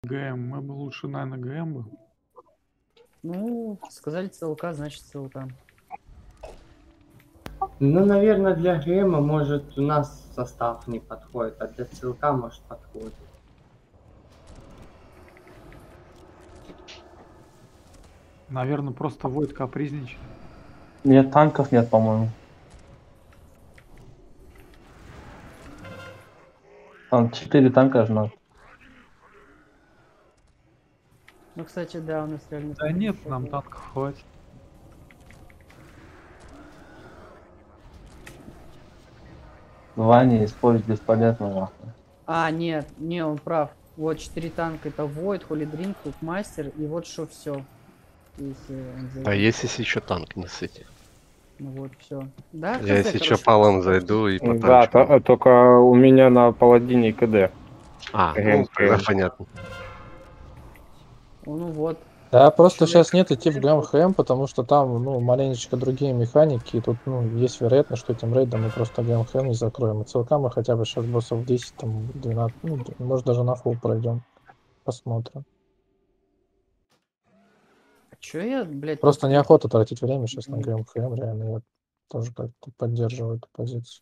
ГМ. Мы бы лучше, наверное, ГМ бы. Ну, сказали ЦЛК, значит ЦЛК. Ну, наверное, для ГМа, может, у нас состав не подходит, а для ЦЛК, может, подходит. Наверное, просто Войд капризничает. Нет, танков нет, по-моему. Там 4 танка же надо. Ну, кстати, да, у нас реально... Да нет, нам танков хватит. Ваня использовать бесполезно, нахуй. А, нет, не, он прав. Вот 4 танка, это Void, Holy Drink, Мастер, и вот что все. Если он зайдет. Да если еще танк не сыти. Ну вот, все. Да, Я хз, если что короче. палом зайду и по Да, танчикам. только у меня на паладине КД. А, ну ГМ. тогда понятно. Ну вот. Да, просто Человек- сейчас нет идти в ГМХМ, потому что там, ну, маленечко другие механики, и тут, ну, есть вероятность, что этим рейдом мы просто ГМХМ не закроем. И ЦЛК мы хотя бы сейчас боссов 10, там, 12, ну, может, даже на фул пройдем. Посмотрим. А чё я, блядь, Просто тут- неохота тратить время сейчас на ГМХМ, реально, я тоже как-то поддерживаю эту позицию.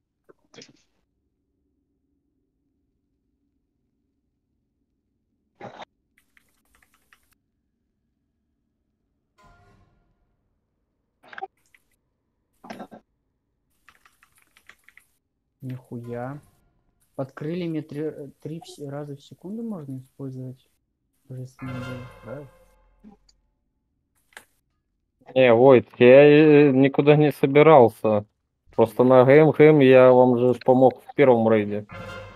Нихуя. Под крыльями 3 раза в секунду можно использовать божественный бой, да? Не, Войт, я никуда не собирался. Просто на ГМ я вам же помог в первом рейде.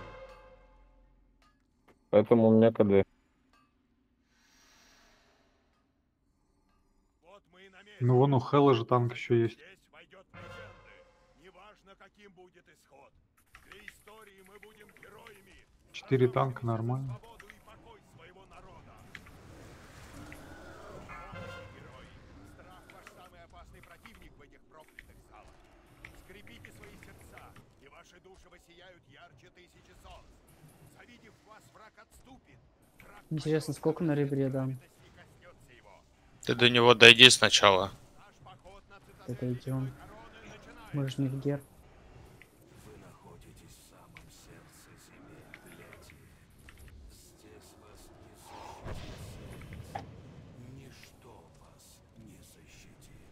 Поэтому у меня КД. Ну вон у Хэлла же танк еще есть. Каким будет исход. Для истории мы будем героями. 4 танка нормально. Свободу и покой своего народа. Герои, страх ваш самый опасный противник в этих проклятых залах. Скрепите свои сердца, и ваши души воссияют ярче тысячи солнц. Завидев вас, враг отступит. Враг Интересно, сколько на ребре дам? не коснется его. Ты до него дойди сначала. Наш поход на Это цитадель идем. короны начинается. Мы же не в гер. Вы находитесь в самом сердце земель Плети. Здесь вас не защитит. Ничто вас не защитит.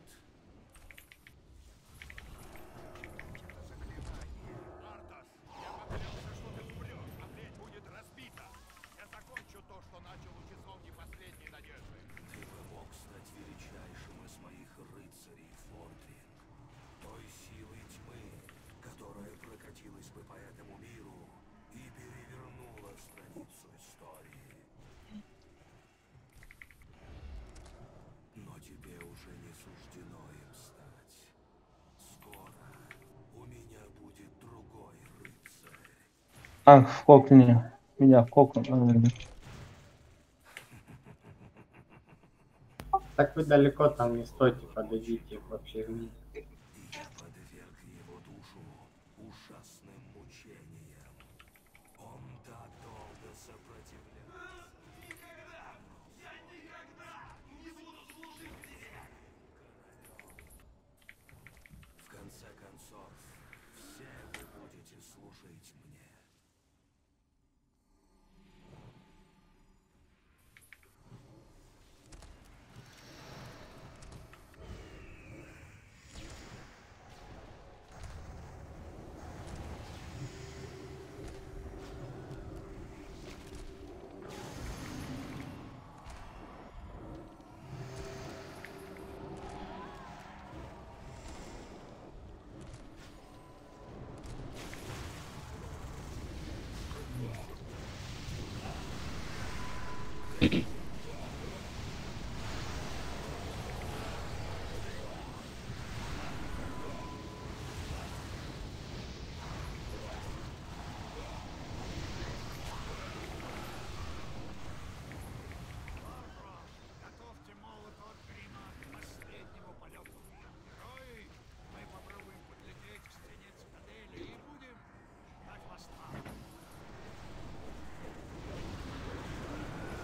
Это заклинание. Артас, я поклялся, что ты умрешь, а плеть будет разбита. Я закончу то, что начал у часовни последней надежды. Ты бы мог стать величайшим из моих рыцарей, Фордрин. Той силой тьмы, которая прокатилась бы по этому миру и перевернула страницу истории. Но тебе уже не суждено им стать. Скоро у меня будет другой рыцарь. Танк в кокне. Меня в кокне. Так вы далеко там не стойте, подойдите вообще вниз. И я подверг его душу ужасным мучениям. Он так долго сопротивлялся. Никогда! Я никогда не буду служить тебе! В конце концов, все вы будете служить мне. Готовьте молоток грима к последнему полету. Герои, мы попробуем подлететь к стене цитадели и будем ждать вас там.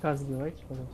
Каз сбивайте, пожалуйста.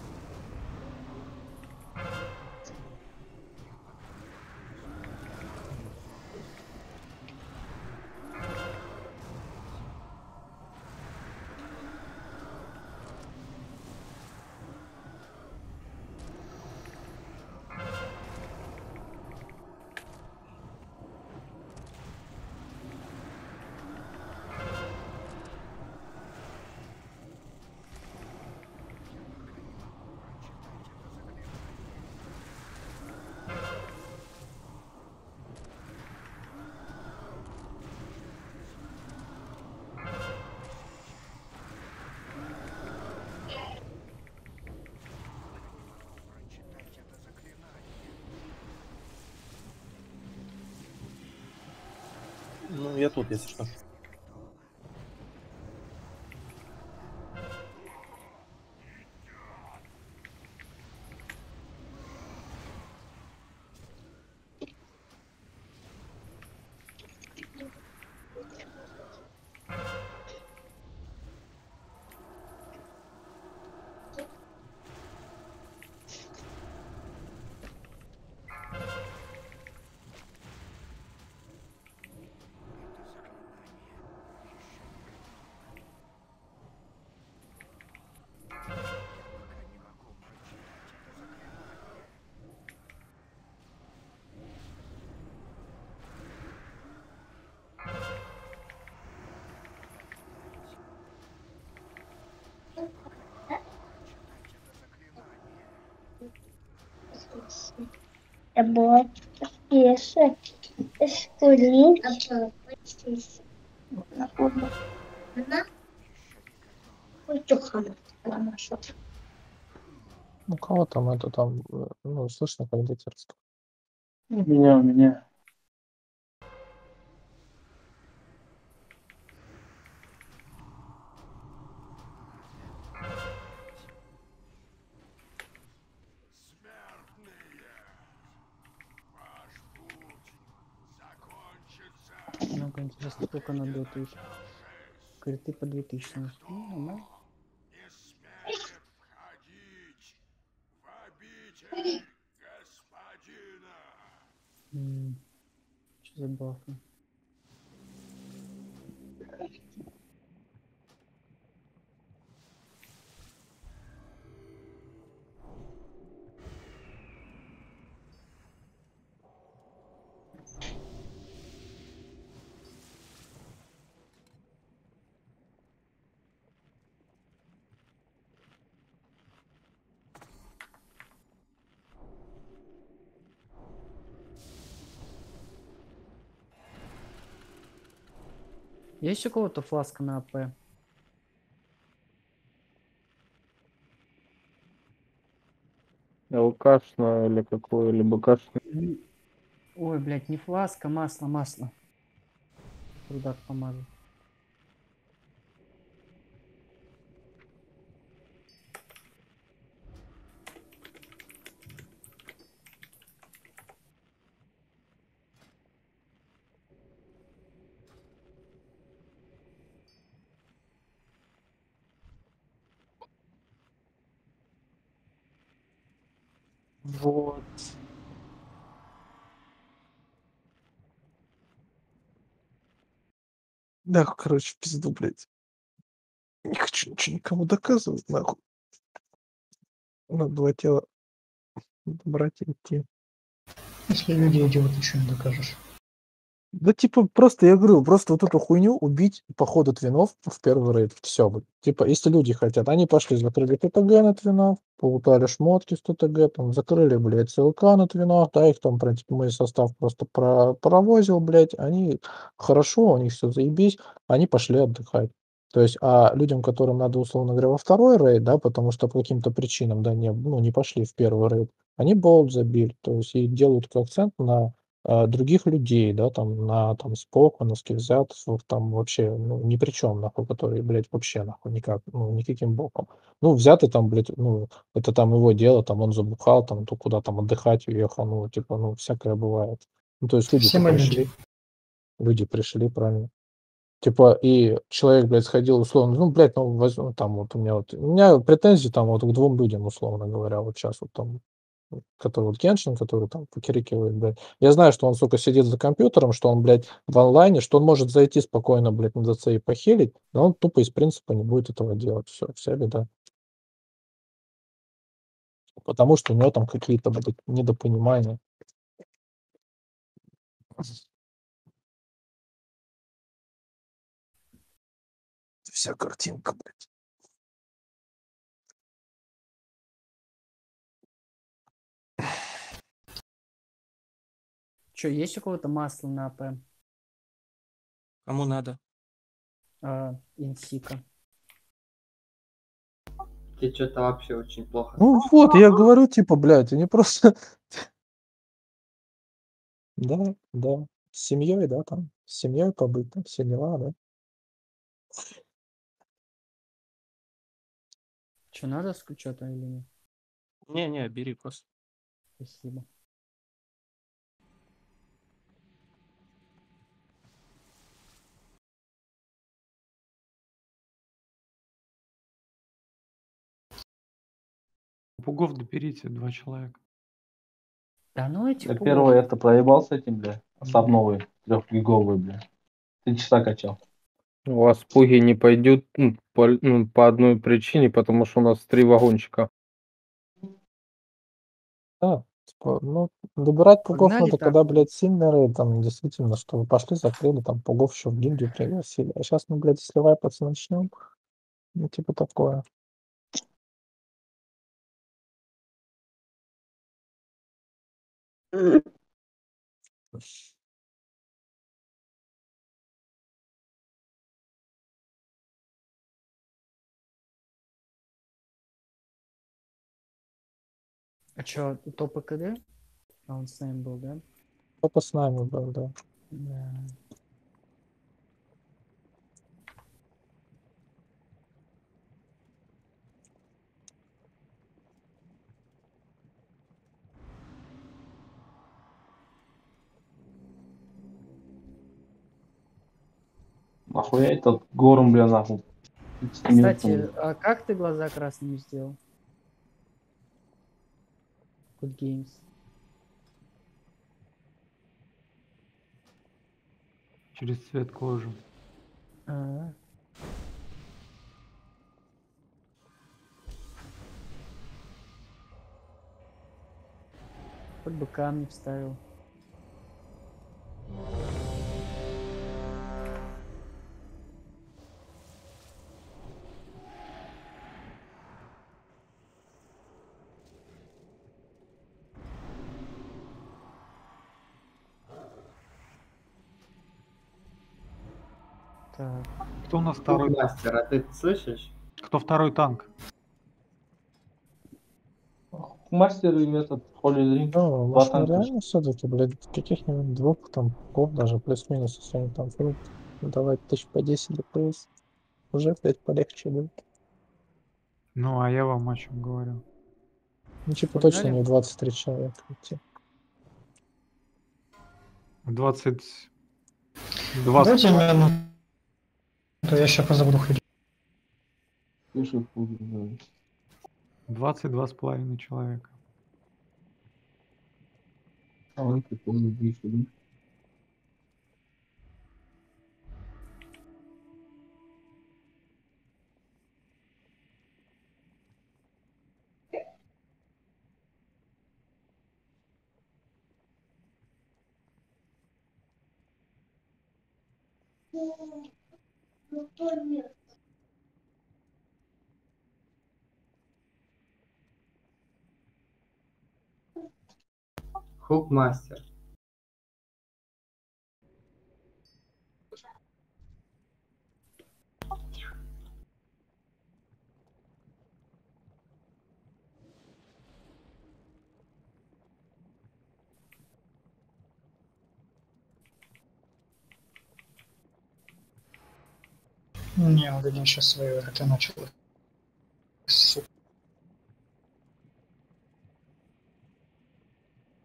Ну, я тут, если что. Вот, если скурить. У кого там это там, ну, слышно кондитерское? У меня. Ну-ка, интересно, сколько на 2000? Криты по 2000. Ну, нормально. Не смеет входить в обитель господина. Что за бафы? Есть у кого-то фласка на АП? ЛКшно или какое-либо кашно. Ой, блядь, не фласка, масло. Трудак помазал. Вот. Да, короче, в пизду, блядь. Не хочу ничего никому доказывать, нахуй. На два тела брать и идти. Если люди идиоты, что не докажешь? Да, типа, просто, я говорю, просто вот эту хуйню убить по ходу твинов в первый рейд. Все, типа, если люди хотят, они пошли, закрыли ТТГ на твинах, полутали шмотки с ТТГ, там, закрыли, блядь, ЦЛК на твинах, да, их там, прям, типа, мой состав просто провозил, блядь, они хорошо, у них все заебись, они пошли отдыхать. То есть, а людям, которым надо, условно говоря, во второй рейд, да, потому что по каким-то причинам, да, не пошли в первый рейд, они болт забили, то есть, и делают акцент на других людей, да, там, на там Спока, на Скивзят, там вообще, ну, ни при чем, нахуй, которые, блядь, вообще, нахуй, никак, ну, никаким боком. Ну, взятый там, блядь, ну, это там его дело, там, он забухал, там, то куда там отдыхать уехал, ну, типа, ну, всякое бывает. Ну, то есть Все мы люди. люди пришли, правильно. Типа, и человек, блядь, сходил условно, ну, блядь, ну, возьму, там вот у меня претензии там вот к 2 людям, условно говоря, вот сейчас вот там, который вот Геншин, который там покирикивает, блядь. Я знаю, что он, сука, сидит за компьютером, что он, блядь, в онлайне, что он может зайти спокойно, блядь, на ДЦ и похилить, но он тупо из принципа не будет этого делать. Все, вся беда. Потому что у него там какие-то, блядь, недопонимания. Вся картинка, блядь. Че, есть у кого-то масло на АП? Кому надо? Инсика. Ты что-то вообще очень плохо. Ну вот, я говорю, типа, блядь, они просто... Да, да. С семьей, да, там. С семьей побыть, там, все дела, да. Че, надо что-то или нет? Не, бери просто. Спасибо. Пугов доберите, 2 человека. Да ну этих Я пугов. первый это проебал с этим, бля. С обновой 3-гиговый, бля. 3 часа качал. У вас пуги не пойдет по одной причине, потому что у нас 3 вагончика. Да, типа, ну, добирать пугов Погнали надо, так. когда, блядь, сильный рейд, там, действительно, что вы пошли, закрыли, там, пугов еще в гильдию пригласили. А сейчас мы, блядь, если вайпаться начнем, ну, типа такое. А че, топ КД? А он с нами был, да? Только с нами был, да. Да. Нахуя этот горм, бля, нахуй. 30 минут Кстати, назад. а как ты глаза красными сделал? Good Games. Через цвет кожи. А. Хоть бы камни вставил. Так. Кто у нас второй? Мастер, а ты слышишь? Кто второй танк? Мастер и этот Holy Drink. Ну, 2 может, танка. нереально все-таки, блядь, каких-нибудь 2 там пугов, даже плюс-минус, если они там будут давать 1000 по 10 ДПС, уже, блядь, полегче будет. Ну, а я вам о чем говорю. Ну, типа, Погнали? точно не 23 человека идти. 22 Дайте минуту, я сейчас позабуду ходить. Слышу, пуги, да. 22,5 человека. А он прикольно бьет, да? Хук мастер. Не, он один сейчас свое РТ начал. Сука.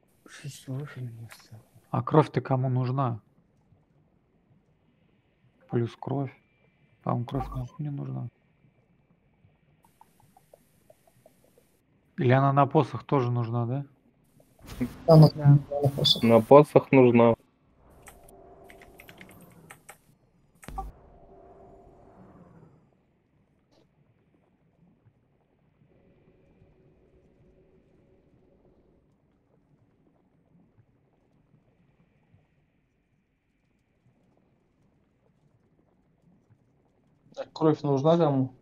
А кровь-то кому нужна? плюс кровь. По-моему, кровь нахуй не нужна. Или она на посох тоже нужна, да? Там на Да. посох. На посох нужна. Так, кровь нужна кому?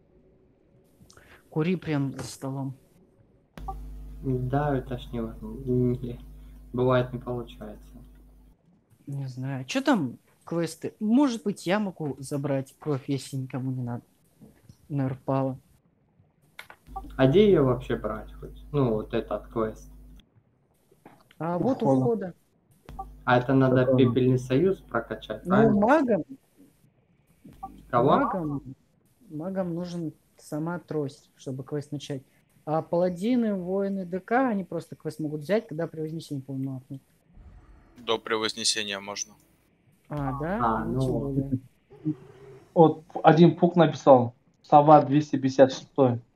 Кури прям за столом. Да, это ж не. Бывает не получается. Не знаю. Что там квесты? Может быть, я могу забрать кровь, если никому не надо. Нарпала. А где ее вообще брать хоть? Ну, вот этот квест. А вот у Входа. входа. А это надо Какой? пепельный союз прокачать, Ну, правильно? магам, Кого? магам нужен сама трость, чтобы квест начать. А паладины, воины ДК, они просто квест могут взять, когда при вознесении полномахнут. До превознесения можно. А, да? А, Ну, ну тем вот. более. Вот один пук написал. Сова 256.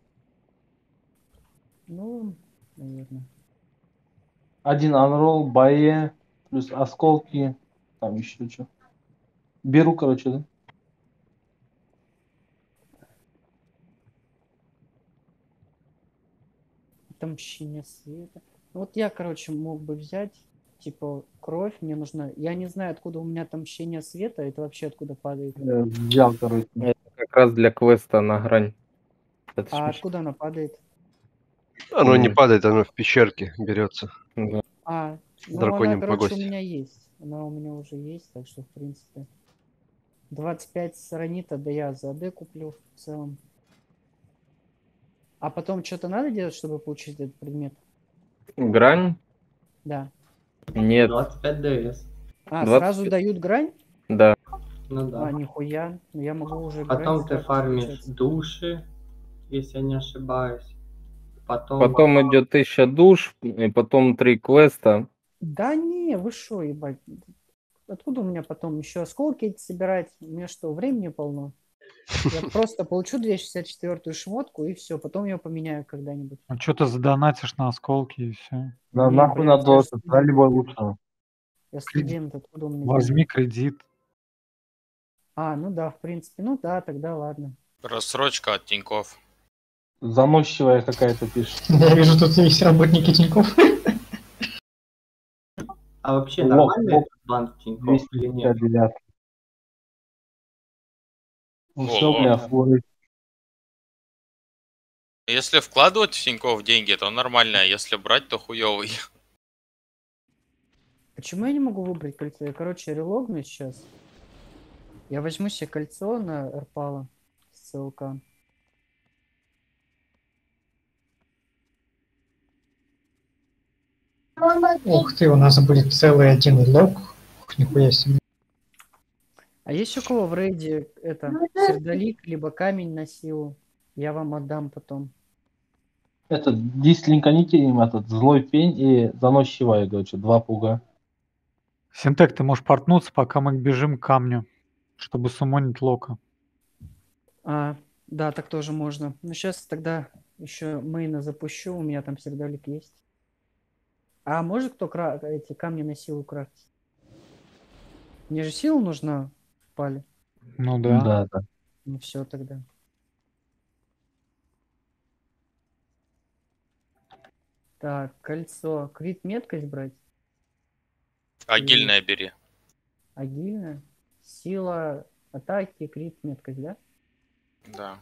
Ну, наверное. Один анрол, бае, плюс осколки. Там еще что. Беру, короче, да? Отомщение света. Ну, вот я, короче, мог бы взять, типа, кровь мне нужна. Я не знаю, откуда у меня отомщение света, это вообще откуда падает. Взял, короче. Это как раз для квеста на грань. Это А ж- откуда она падает? Оно не М. падает, оно в пещерке берется. Да. А, В ну она, драконьем короче, у погосте. меня есть. Она у меня уже есть, так что, в принципе. 25 саранита, да я за АД куплю в целом. А потом что-то надо делать, чтобы получить этот предмет? Грань? Да. Нет. 25 ДС. А, 20. сразу дают грань? Да. Ну да. А, нихуя. Ну, я могу уже Потом грань ты сразу фармишь скачать. души, если я не ошибаюсь. Потом Потом идет 1000 душ, и потом 3 квеста. Да не, вы шо, ебать. Откуда у меня потом еще осколки эти собирать? У меня что, времени полно? Я просто получу 264-ю шмотку и все, потом ее поменяю когда-нибудь. Ну, что ты задонатишь на осколки и все. Да, Не, нахуй блядь, надо я ж это, студент. любой лучше. Я студент, откуда у меня Возьми деньги? кредит. А, ну да, в принципе. Ну да, тогда ладно. Рассрочка от Тинькофф. Заносчивая какая-то пишет. Я вижу, тут есть работники Тинькофф. А вообще Лох, нормальный лох. этот банк Тинькофф или нет? 259. Ну все, Ого. бля, фуры. Если вкладывать в Тинькофф деньги, то нормально, а если брать, то хуёвый. Почему я не могу выбрать кольцо? Я, короче, релогну сейчас. Я возьму себе кольцо на Эрпала с ЦЛК. Ух ты, у нас будет целый один лог. Ух, нихуя себе. А есть у кого в рейде это сердолик, либо камень на силу? Я вам отдам потом. Этот дислинканите им этот злой пень и заносчивая, короче, два пуга. Синтек, ты можешь портнуться, пока мы бежим к камню, чтобы суммонить лока. А, да, так тоже можно. Ну, сейчас тогда еще мейна запущу, у меня там сердолик есть. А может кто эти камни на силу крафтить? Мне же сила нужна в пале. Ну да. Да, да. Ну все тогда. Так, кольцо. Крит меткость брать? Агильное бери. Агильная? Сила атаки, крит меткость, да? Да.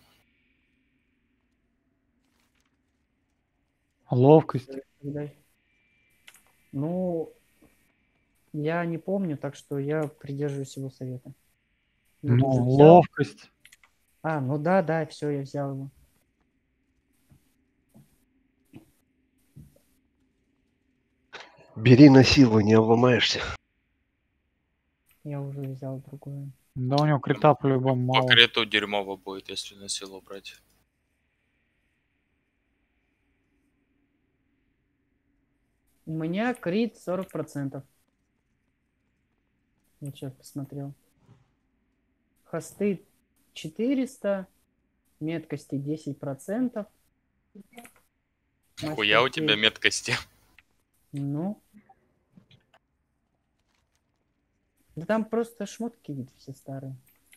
Ловкость. Тогда- Ну, я не помню, так что я придерживаюсь его совета. Я Ну, уже взял. ловкость. А, ну да, да, все, я взял его. Бери на силу, не обломаешься. Я уже взял другое. Да у него крита по-любому По мало. криту дерьмово будет, если на силу брать. У меня крит 40%. Я сейчас посмотрел. Хосты 400, меткости 10%. Хуя у Мастер тебя кейс. меткости. Ну. Да там просто шмотки ведь все старые.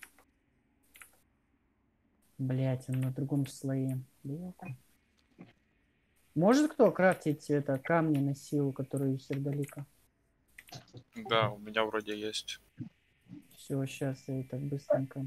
Блять, он на другом слое. Бляха. Может кто крафтить это камни на силу, которые из сердолика? Да, у меня вроде есть. Все, сейчас я это быстренько.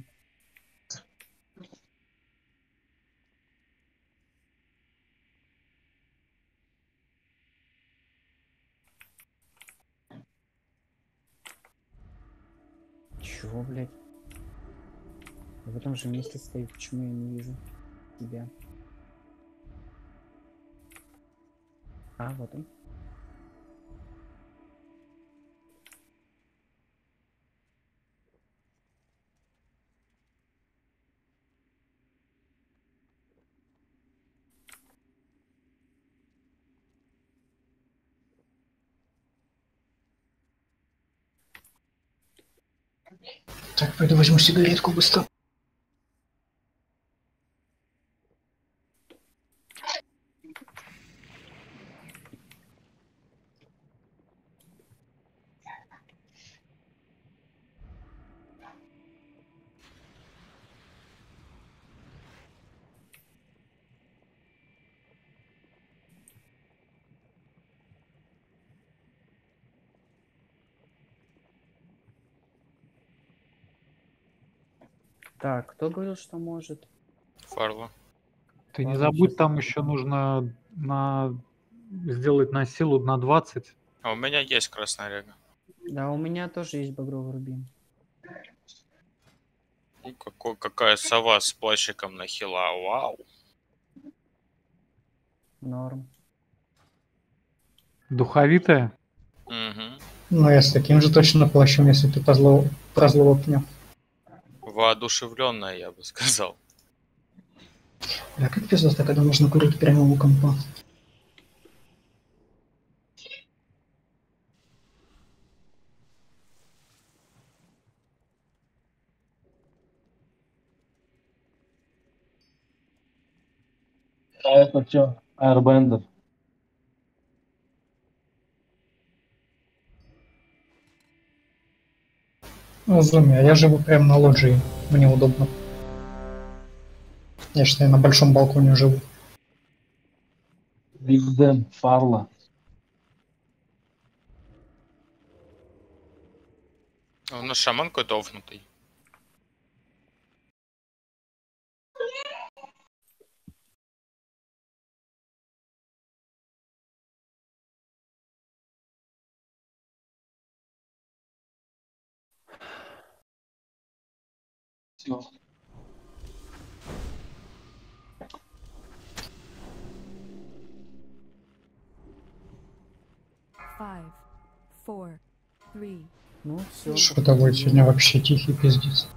Чего, блядь? Я в этом же месте стою, почему я не вижу тебя? А, вот он. Так, пойду возьму сигаретку быстро. Так, кто говорил, что может? Фарла. Ты не Ладно, забудь, щас. там еще нужно сделать на силу на 20. А у меня есть красная рега. Да, у меня тоже есть багровый рубин. Какая сова с плащиком на хила. Вау. Норм. Духовитая. Угу. Ну, я с таким же точно плащем, если ты про злого пня. Воодушевленная, я бы сказал. Бля, как пиздато, когда можно курить прямо у компа. А это что? Airbender. Ну, зуми, а я живу прямо на лоджии. Мне удобно. Я считаю, на большом балконе живу. Big Dam, Фарла. У нас шаман какой-то офнутый. Все. Five, four, three. Ну, все. Что-то вот сегодня вообще тихий пиздец.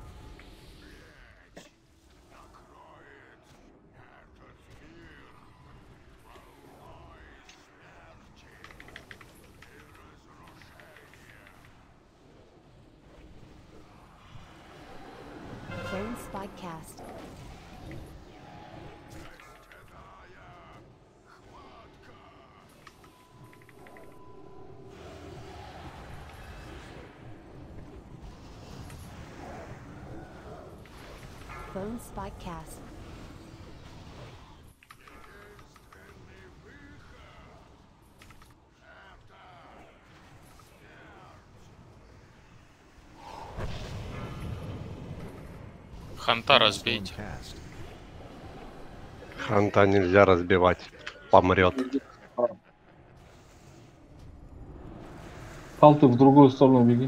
Phone Spycast. Phone Spycast. Ханта разбейте. Ханта нельзя разбивать. Помрет. Фал, ты в другую сторону беги.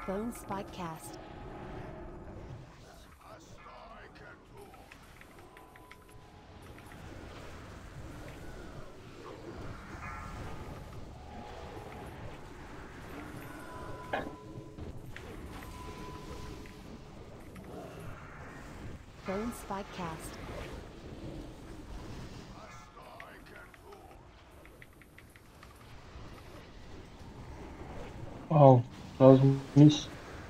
Bone Spike Cast. Bone Spike Cast. Ау, размись.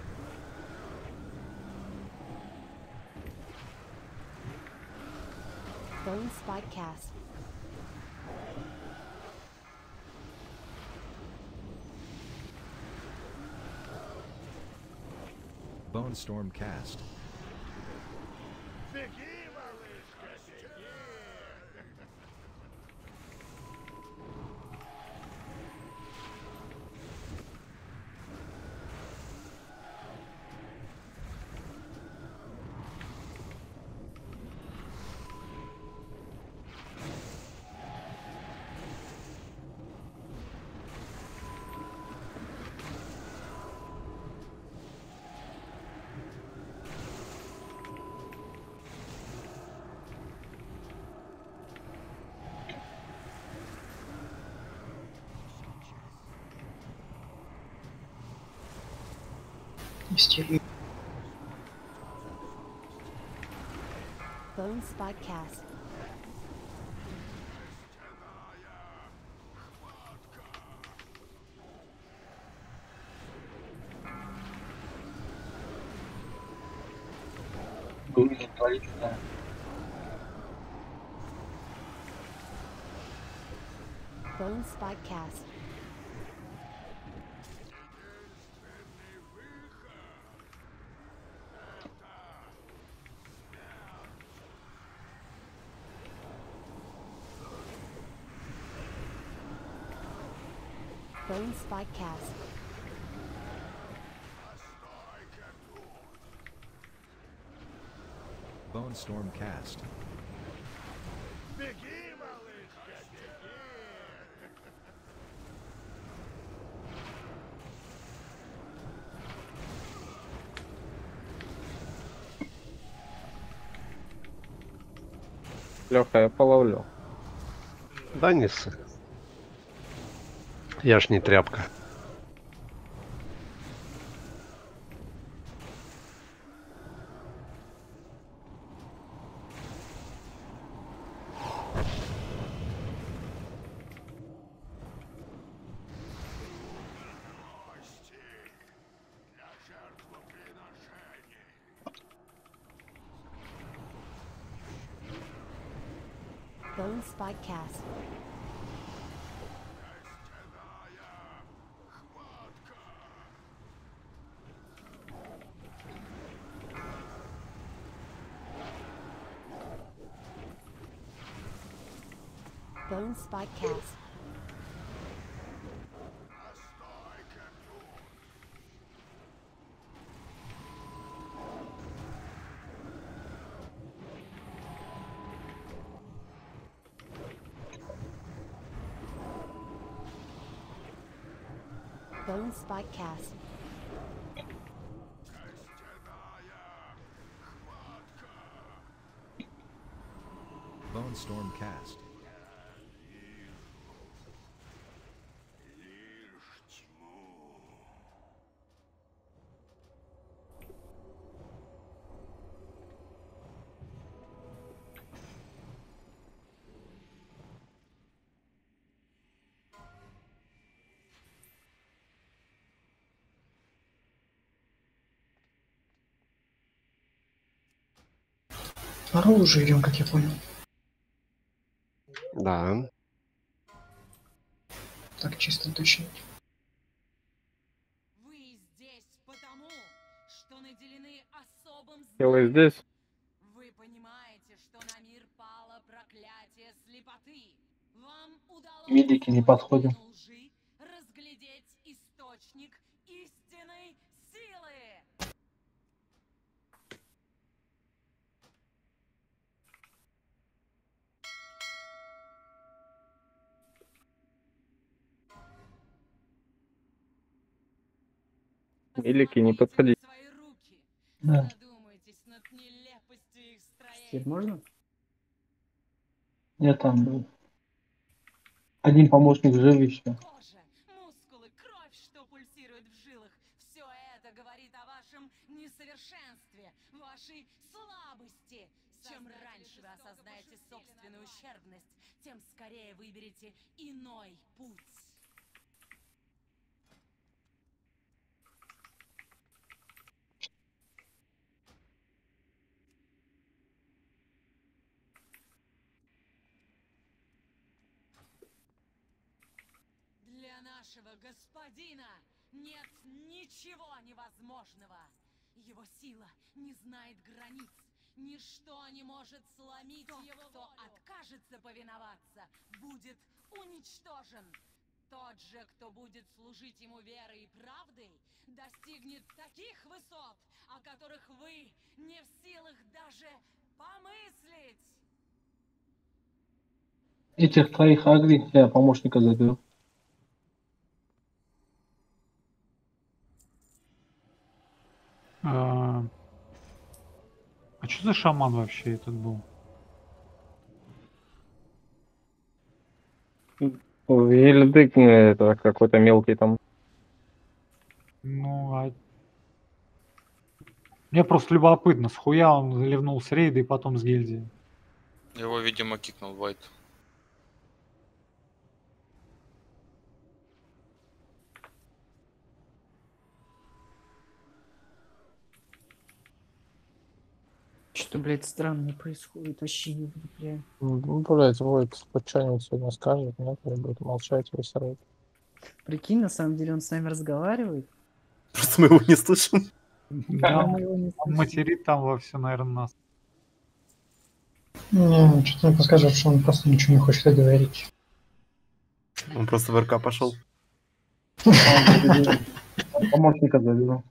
Bone Spike Cast. Bone Storm Cast. Беги, малышка, беги! Истерия. Bone Spike Cast. Грузин творит, да. Bone Spike Cast. Bone Spike Cast. Bone Storm Cast. Беги, малышка, беги! Леха, я половлю. Да не ссы. Я ж не тряпка. Для жертвоприношений. Bone Spike Cast. Bone Spike Cast. Bone Spike Cast. Bone Storm Cast. Орел уже идем, как я понял. Да. Так, чисто уточнить. Вы здесь потому, что наделены особым Сила здесь. Вы понимаете, что на мир пало проклятие слепоты. Вам удалось Медики не подходим. лжи разглядеть источник истинной силы. Милики, не подходи. Да. Теперь можно? Нет, там был. Один помощник жив еще. Мускулы, кровь, что пульсирует в жилах. Все это говорит о вашем несовершенстве, вашей слабости. Чем раньше вы осознаете собственную ущербность, тем скорее выберете иной путь. Для нашего господина нет ничего невозможного. Его сила не знает границ. Ничто не может сломить его волю. Кто откажется повиноваться, будет уничтожен. Тот же, кто будет служить ему верой и правдой, достигнет таких высот, о которых вы не в силах даже помыслить. Этих троих агри я помощника заберу. А что за шаман вообще этот был? Вильдык, это какой-то мелкий там. Ну, мне просто любопытно, схуя он ливнул с рейда и потом с гильдии. Его, видимо, кикнул Вайт. Что, блядь, странное происходит, вообще не влюбляю. Ну, блядь, Войт хоть что-нибудь сегодня скажет, нет, или будет молчать весь рейд. Прикинь, на самом деле он с нами разговаривает. Просто мы его не слышим. Да, мы его не он слышим. материт там во все, наверное, нас. Не, что-то мне подскажет, что он просто ничего не хочет говорить. Он просто в РК пошел. Помощника заберу.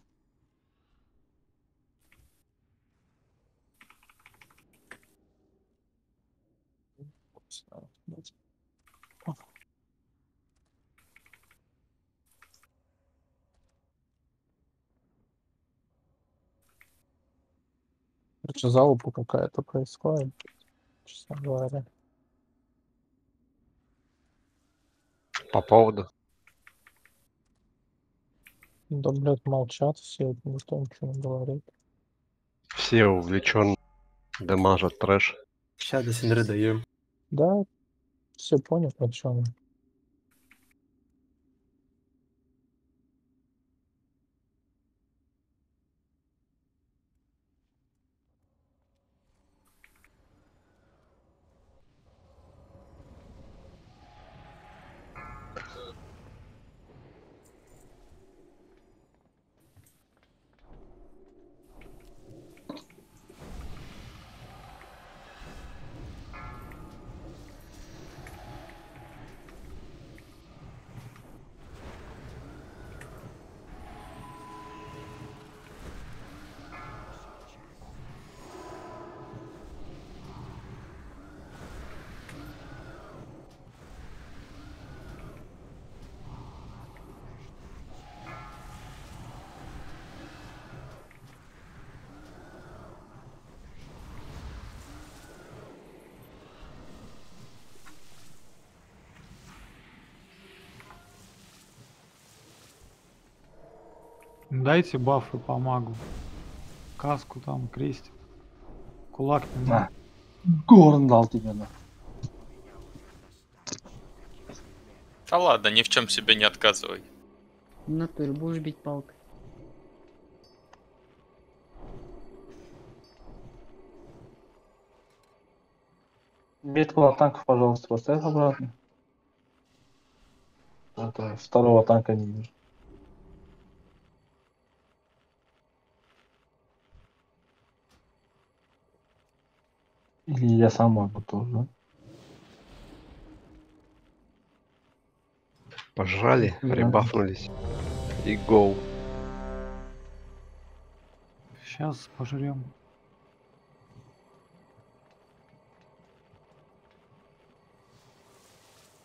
Короче, залупа какая-то происходит, честно говоря. По поводу. Да, блядь, молчат все, никто ничего не говорит. Все увлечен, дамажат трэш. Сейчас до Синдры даем. Да, все понял, о чем. Дайте бафы по магу. Каску там, крестик. Кулак не На. надо. Горн дал тебе, на. Да ладно, ни в чем себе не отказывай. В натуре будешь бить палкой. Метку на танков, пожалуйста, поставь обратно. Это второго танка не вижу. Или я сам могу тоже, да? Пожрали, Да. ребафнулись. И гоу. Сейчас пожрем.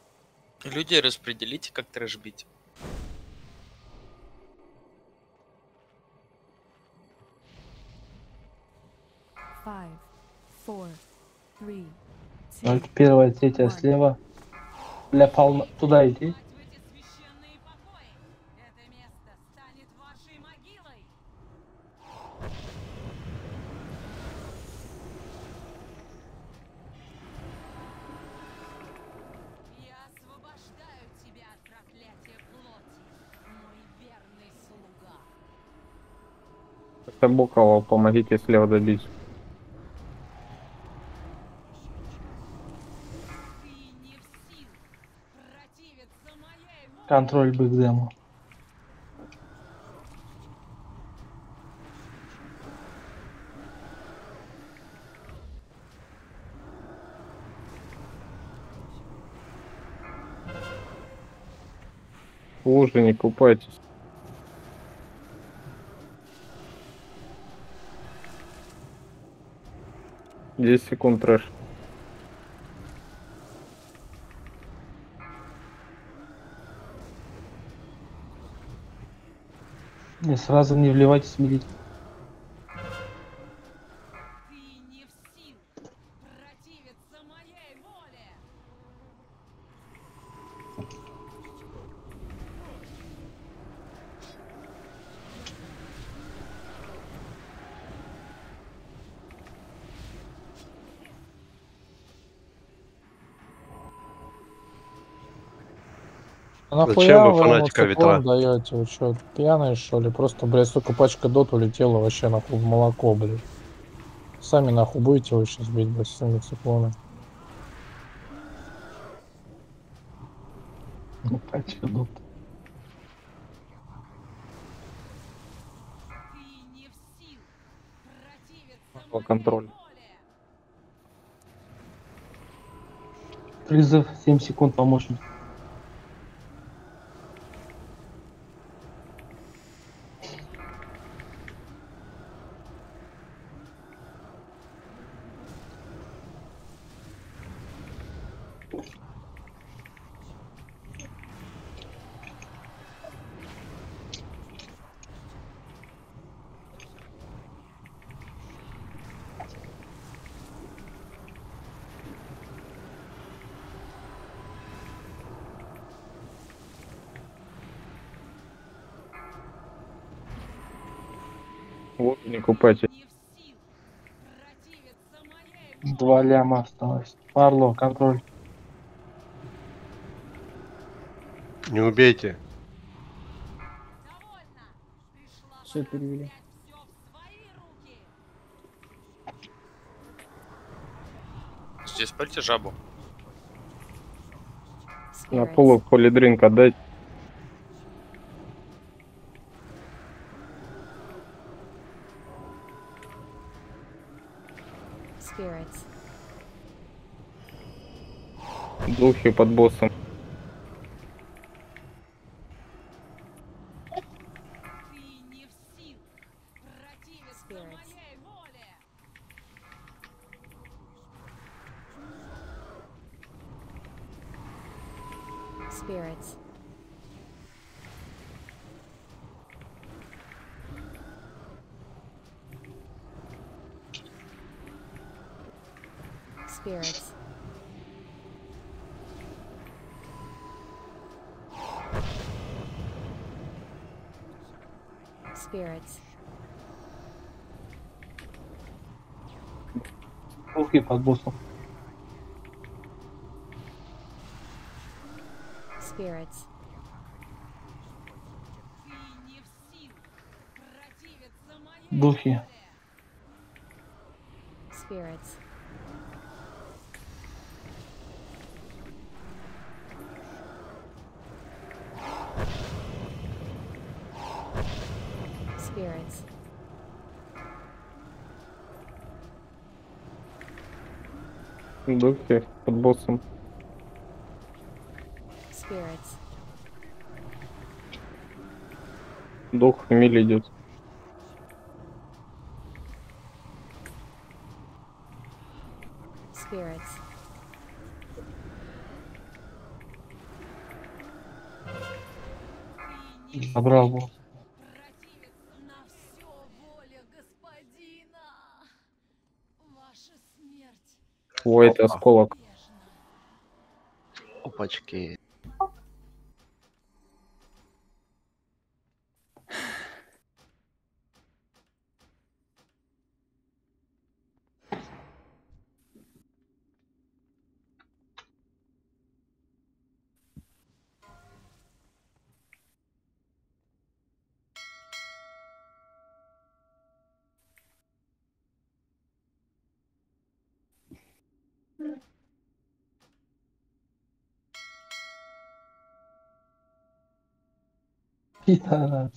Людей распределите, как трэш бить. 4, 3, Ну, первая, третья слева. Бля, Пал, туда иди. Это место станет вашей могилой. Я освобождаю тебя от проклятия плоти, мой верный слуга. Это Бокова, помогите слева добить. Контроль бэкдему. В луже не купайтесь. Десять секунд трэш. Не, сразу не вливайтесь в милить. А нахуя Зачем вы вы ему фанатика циклон ветра? даете? Вы что, пьяные что ли? Просто, блядь, столько пачка дот улетела вообще нахуй в молоко, блядь. Сами нахуй будете его сейчас бить, блядь, с своими циклонами. Ну, пачка дот. Контроль. Призыв 7 секунд, помощник. Вот не купайтесь. 2 ляма осталось. Парло, контроль. Не убейте. Все перевели. Здесь пальте жабу. На полу полидринк отдать. Spirits. Духи под боссом. Spirits. Spirits. Spirits. Духи под боссом. Spirits. Духи. Spirits. Spirits. Духи под боссом. Spirits. Дух в миле идет. Spirits. Забрал босс. На все воля господина. Ваша смерть Давайте Опа. осколок. Опачки. Я.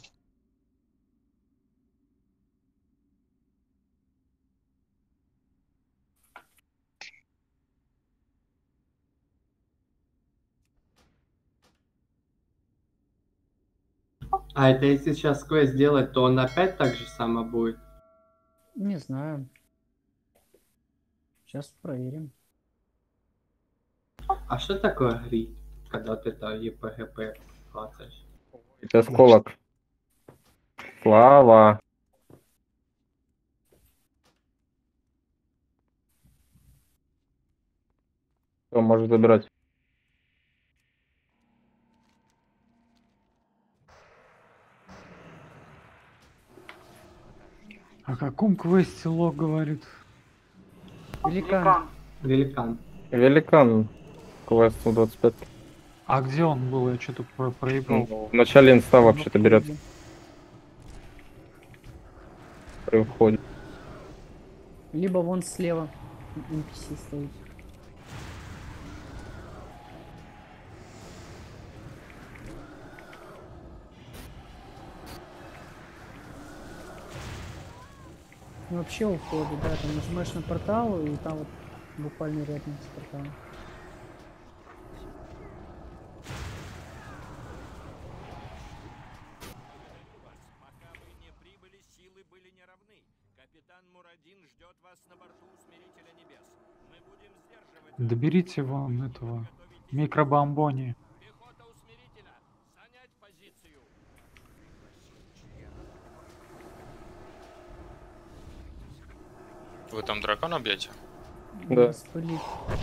А это если сейчас квест сделать, то он опять так же само будет? Не знаю. Сейчас проверим. А что такое грит, когда ты это ЕПГП клацаешь? Это осколок. Слава. Все, можешь забирать. О каком квесте Лок говорит? Великан. Великан. Великан. Квест 25. А где он был? Я что-то проебал. В начале инста вообще-то берет. При входе. Либо вон слева NPC стоит. Ну, вообще у входа, да, там нажимаешь на портал, и там вот буквально рядом с порталом. Пока вы не прибыли, силы были неравны. Капитан Мурадин ждет вас на борту Усмирителя Небес. Мы будем сдерживать... Доберите вон этого микробомбони. Пехота Усмирителя, занять позицию. Вы там дракона бьете? Да. Спылит.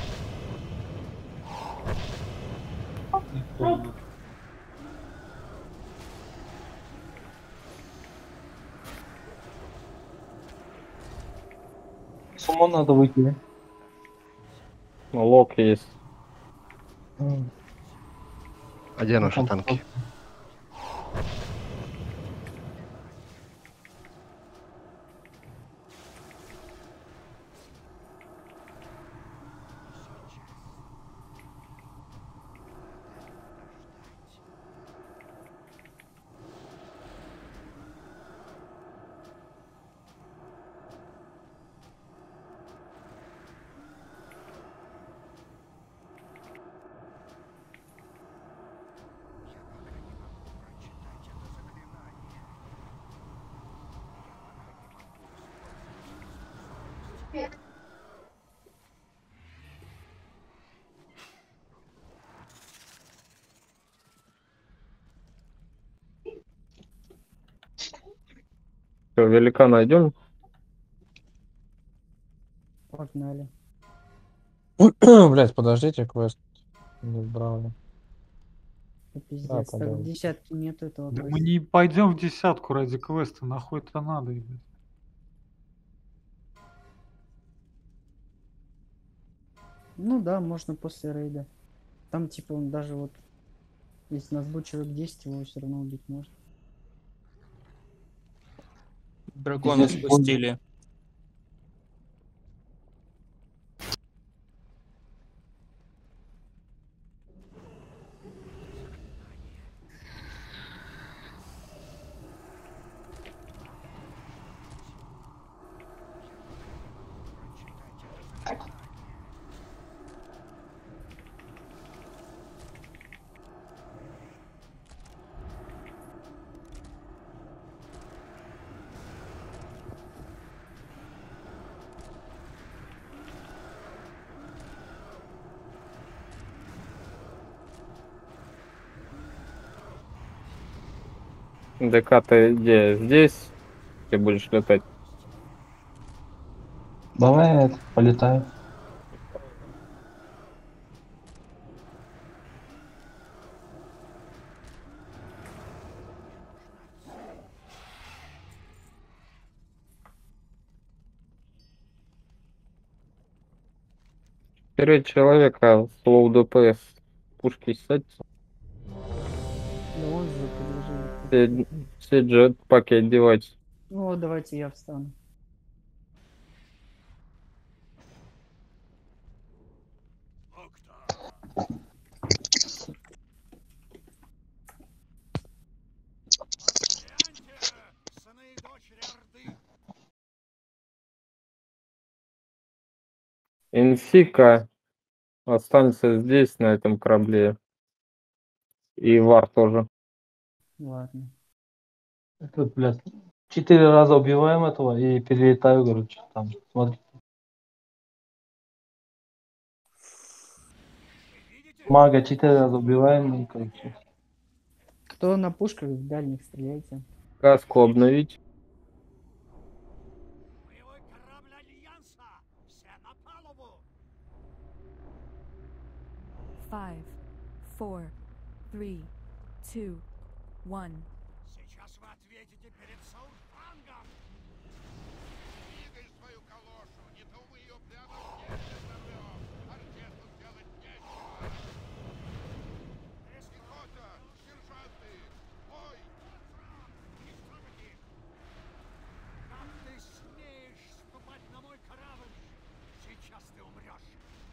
Сумму надо выкинуть. Ну, лок есть. А где наши танки? Все, великана идем. Погнали. Блять, подождите, квест не брал. Пиздец, так в десятке нет этого. Да квеста. мы не пойдем в десятку ради квеста, нахуй это надо, ебать. Ну да, можно после рейда. Там типа он даже вот, если нас будет человек 10, его все равно убить можно. Дракона спустили. ДК ты где? Здесь? Ты будешь летать? Давай полетай. 4 человека, слоу ДПС. Пушки сядьте. Да он же предложил. Все джетпаки одевать. Ну вот, давайте я встану. Сыны и дочери Орды. Инсика, останься здесь, на этом корабле. И Вар тоже. Ладно. Тут, блядь, 4 раза убиваем этого и перелетаю, короче, там, смотри. Мага 4 раза убиваем, и, короче. Кто на пушках дальних стреляйте. Каску обновить. Боевой корабль Альянса. Все на палубу. 5, 4, 3, 2, 1. Сейчас вы ответите перед Саурфангом. Двигай свою калошу, не то мы ее прямо в небе взорвем. Артесту делать нечего. Пехота, сержанты, бой! Истребители! Как ты смеешь ступать на мой корабль? Сейчас ты умрешь.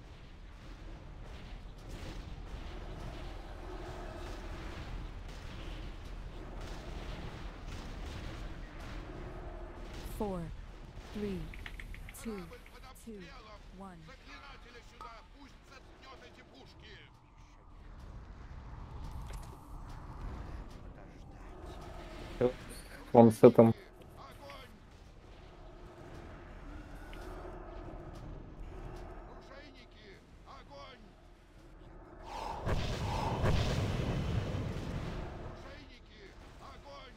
Four, 3, 2, 2, 1. Заклинателя сюда, пусть заткнет эти пушки. Он с этим. Оружейники, огонь! Оружейники, огонь!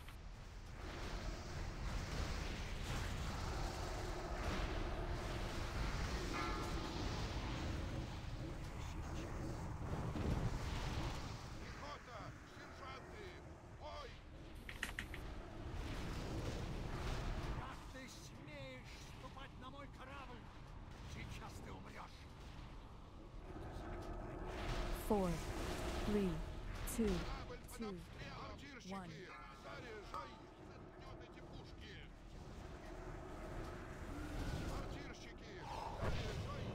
Пехота, сержанты, бой! Как ты смеешь ступать на мой корабль? Сейчас ты умрешь. 4, 3, 2, 2, 1. Заряжай, заткнет эти пушки. Мортирщики, заряжай.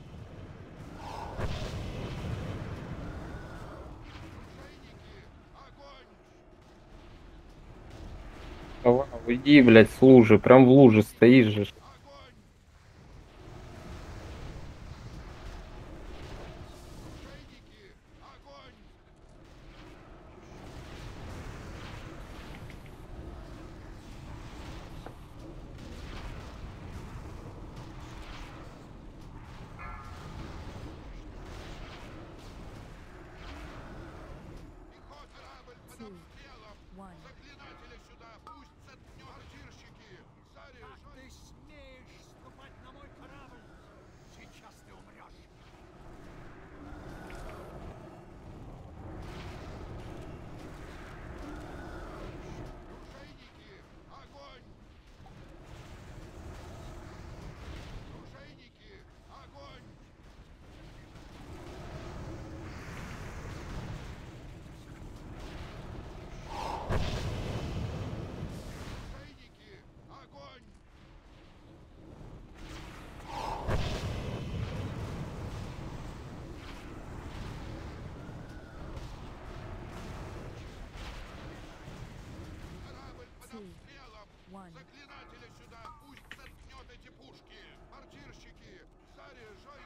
Оружейники, огонь! Уйди, блядь, с лужи. Прям в луже стоишь же. Заклинателя сюда, пусть заткнет мортирщики. Заряжай. Как ты смеешь ступать на мой корабль? Сейчас ты умрешь. Оружейники, огонь! Оружейники, огонь! Оружейники, огонь! Корабль под обстрелом! Заклинателя сюда, пусть заткнет эти пушки! Мортирщики, заряжай!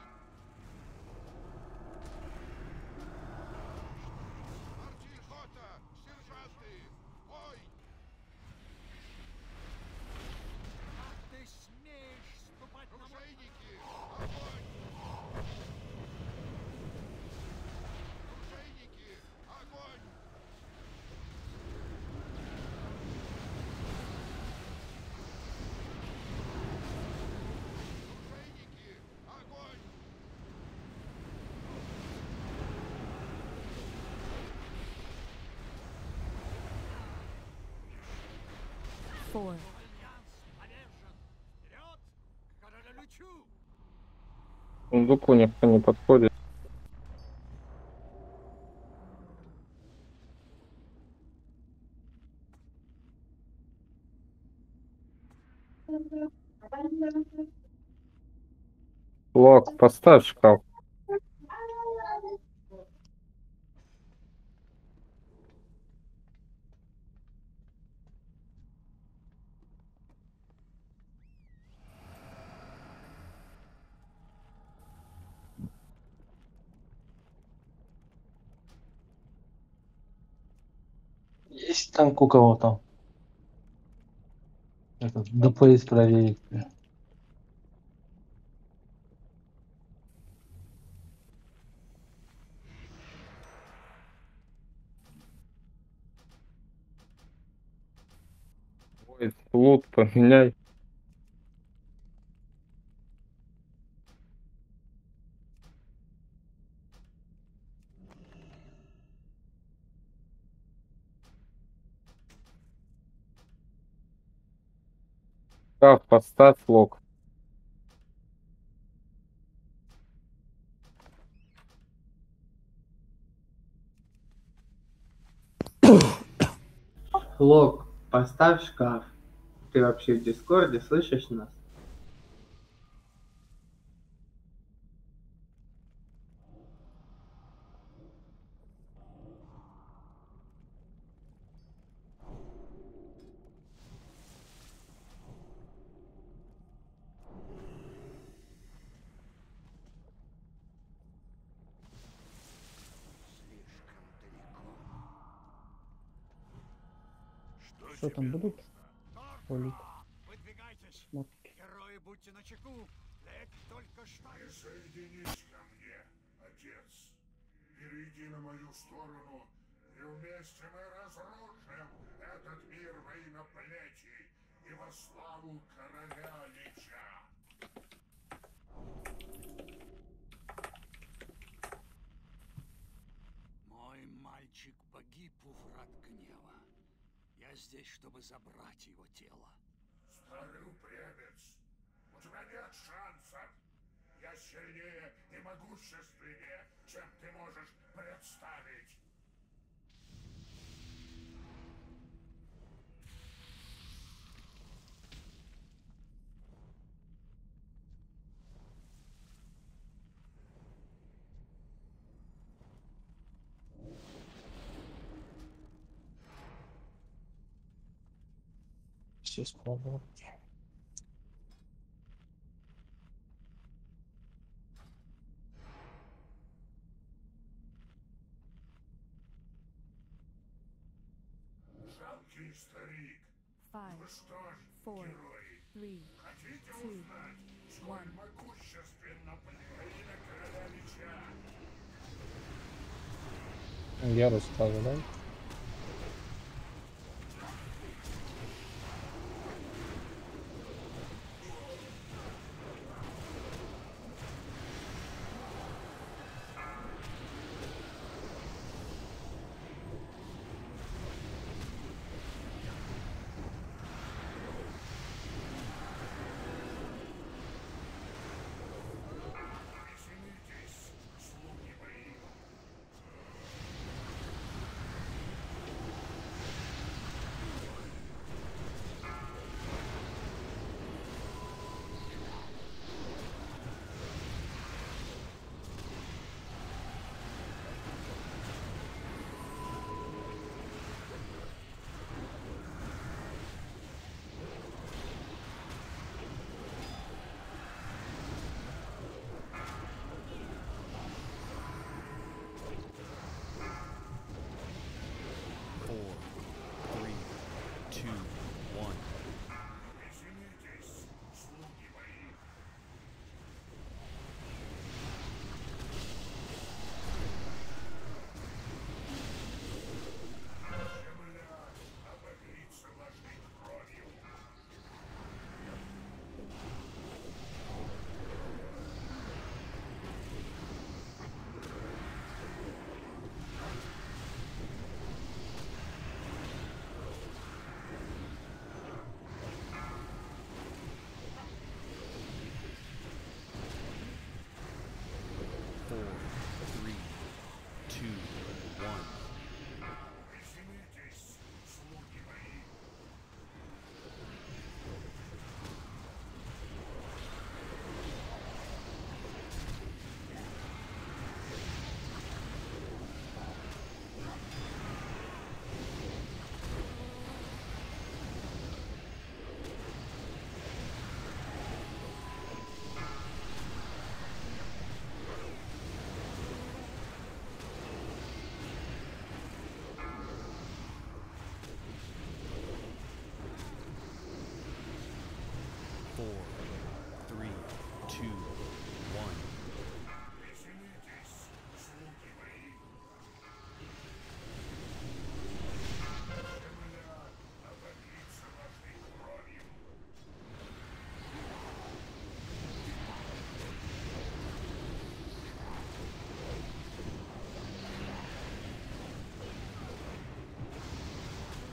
Мортирхота, сержанты, бой! Как ты смеешь ступать на оружейники, огонь! Оружейники, огонь! Оружейники, огонь! 4, Альянс повержен! Вперед! К королю Лючу! Сундуку никто не подходит. Лок, поставь шкаф. Есть танк у кого-то? Этот ДПС проверить. Ой, лут поменяй. Шкаф поставь, лок. Лок, поставь шкаф. Ты вообще в Дискорде слышишь нас? Что там будут? Полик. Выдвигайтесь. Шмотки. Герои, будьте начеку. Лек только что... Присоединись ко мне, отец. Перейди на мою сторону, и вместе мы разрушим этот мир во имя плети и во славу короля Лича. Мой мальчик погиб у врат гнева. Я здесь, чтобы забрать его тело. Старый упрямец, у тебя нет шансов. Я сильнее и могущественнее, чем ты можешь представить. Все спробовал. Жалкий старик. Five, Ну что ж, four, герои, three, хотите two, узнать, сколь one. могущественно во имя короля Лича? Я расскажу, да? Веселитесь, слуги мои.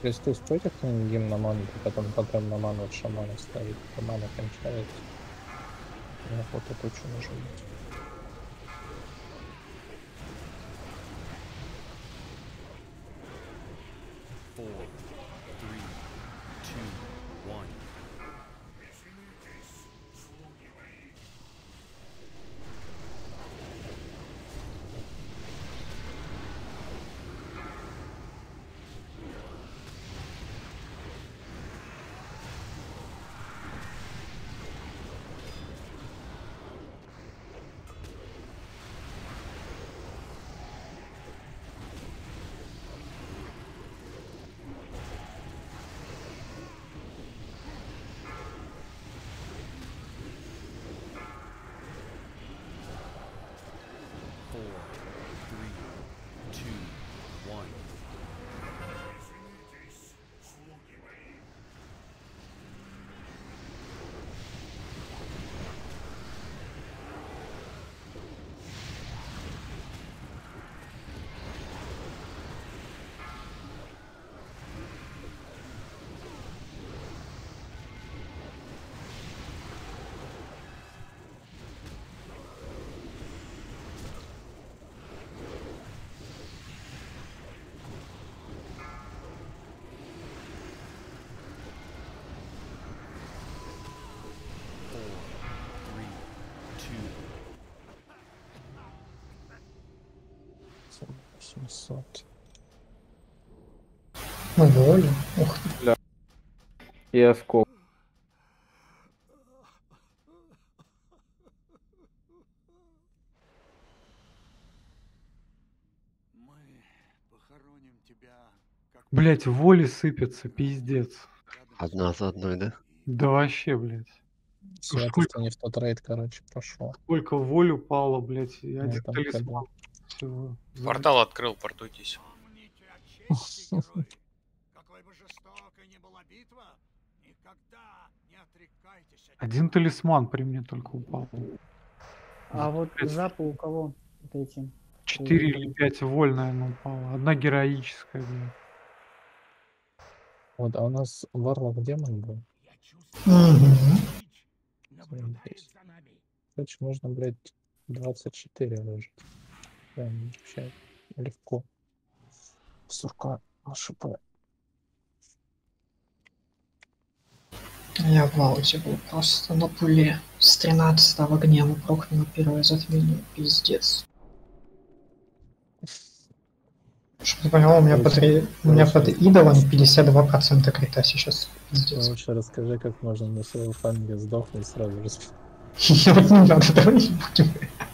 Если стоит кто-нибудь гимн на ману, то потом на ману от шамана ставить, то мана кончается. Я охота кучу может быть. Волю. Ух ты. Бля. И оскол. Блять, воли сыпятся, пиздец. Одна за одной, да? Да вообще, блядь. Святость не в тот рейд, короче, пошел. Сколько воль упало, блядь, и один там талисман. Всё, Портал открыл, портуйтесь. Какой бы жестокой ни была битва, никогда не отрекайтесь от Один талисман при мне только упал. А вот запы у кого? Вот эти. 4 или 5 воль, наверное, упало. Одна героическая, блядь. Вот, а у нас Варлок демон был. Короче, можно, блядь, 24 выжить. Прям вообще легко. Сурка на ШП. Я в ауте был просто на пуле. С 13-го гнева прокнул первое затмение. Пиздец. Чтобы ты понял, у меня под идолом 52% крита сейчас. Пиздец. Лучше расскажи, как можно на своего фанга сдохнуть сразу же. Вот не надо, давай не будем.